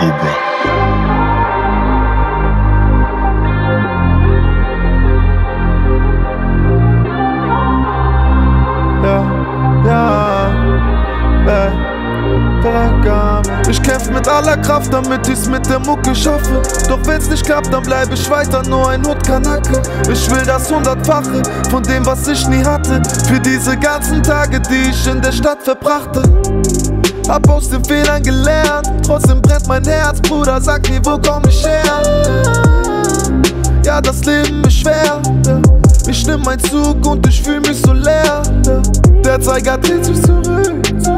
Cobra. Ich kämpf mit aller Kraft, damit ich's mit der Mucke schaffe. Doch wenn's nicht klappt, dann bleib ich weiter nur ein Notkanacke. Ich will das 100-fache von dem, was ich nie hatte. Für diese ganzen Tage, die ich in der Stadt verbrachte. Hab aus den Fehlern gelernt, trotzdem brennt mein Herz. Bruder, sag mir, wo komm ich her? Ja, das Leben ist schwer. Ich nimm meinen Zug und ich fühl mich so leer. Der Zeiger dreht sich zurück.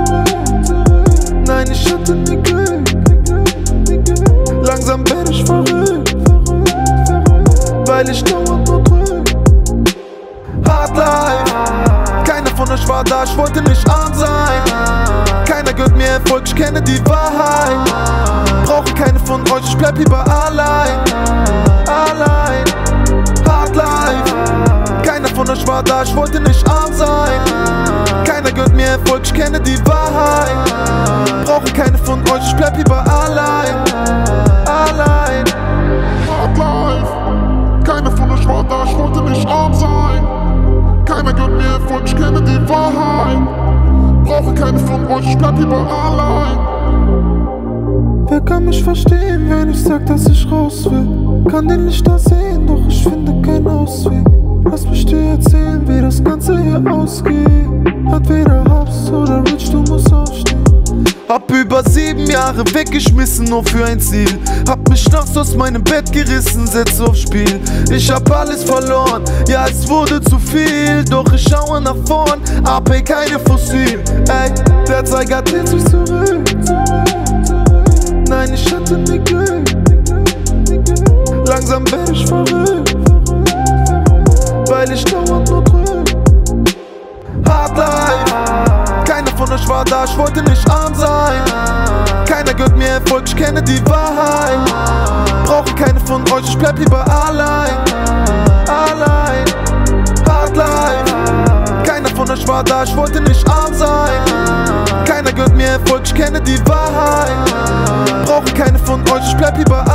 Nein, ich hatte nie Glück. Langsam bin ich verrückt, weil ich dauernd nur drück. Hardlife, keiner von euch war da, ich wollte nicht arm sein. Keiner gönnt mir Erfolg, ich kenne die Wahrheit. Brauche keine von euch, ich bleib lieber allein. Allein. Hardlife, keiner von euch war da, ich wollte nicht arm sein. Keiner gönnt mir Erfolg, ich kenne die Wahrheit. Brauche keine von euch, ich bleib lieber allein. Allein. Hardlife, keiner von euch war da, ich wollte nicht arm sein. Keiner gönnt mir Erfolg, ich kenne die Wahrheit. Brauche keine von euch, ich bleib lieber allein. Wer kann mich verstehen, wenn ich sag, dass ich raus will? Kann den Lichter sehen, doch ich finde keinen Ausweg. Lass mich dir erzählen, wie das Ganze hier ausgeht. Entweder hab's oder Rich, du musst aufstehen. Hab über 7 Jahre weggeschmissen, nur für ein Ziel. Hab mich nachts aus meinem Bett gerissen, setz aufs Spiel. Ich hab alles verloren, ja es wurde zu viel. Doch ich schaue nach vorn, AP keine Fossil. Ey, der Zeiger dreht sich zurück. Nein, ich hatte nie Glück. Langsam bin ich verrückt, weil ich dauernd nur drück. Hardlife, keiner von euch war da, ich wollte nicht arm sein. Keiner gönnt mir Erfolg, ich kenne die Wahrheit. Brauche keine von euch, ich bleib lieber allein. Allein. Hardlife, keiner von euch war da, ich wollte nicht arm sein. Keiner gönnt mir Erfolg, ich kenne die Wahrheit. Brauche keine von euch, ich bleib lieber